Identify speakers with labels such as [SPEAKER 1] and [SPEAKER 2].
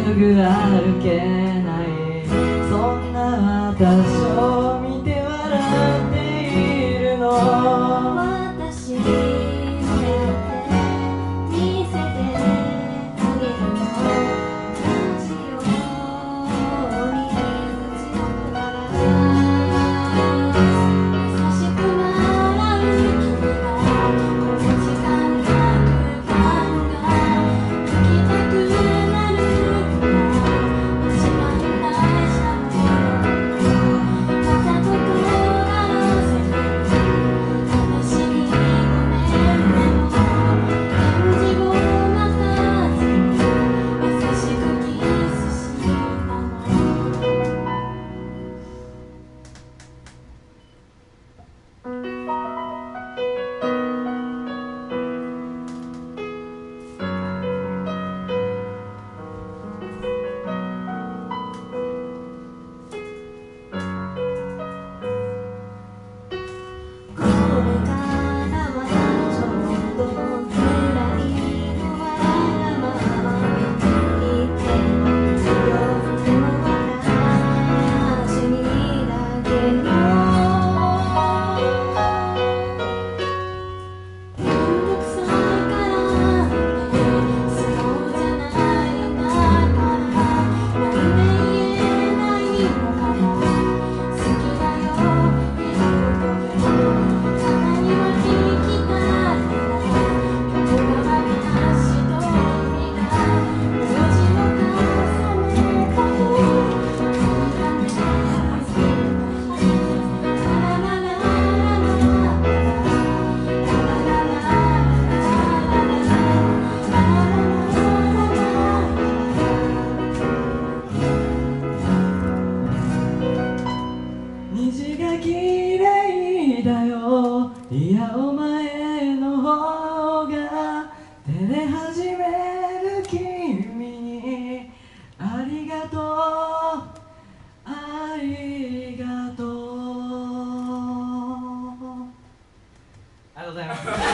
[SPEAKER 1] ぐ歩けない、そんな私を見て笑っているの。
[SPEAKER 2] 私にもやって見せてあげるの。同じように口をなら優しく笑う君がこの時間が来たのが聞きたくなるくらい一番大事なもの。わざと尖らせて私にごめんねも返事を待たずに優しくキスしたの。これからはちょっとくらいのわがまま言っても夜の私にだけのめんどくさいからってそうじゃないんだからなんで言えないのかな。好きだよ一言でたまには聞きたいな。今日は私と君が文字を重ねたと君が目をつけたラララララ
[SPEAKER 1] 虹が綺麗だよ、いやお前の方が照れ始める君にありがとう、ありがとう。ありがとうございます。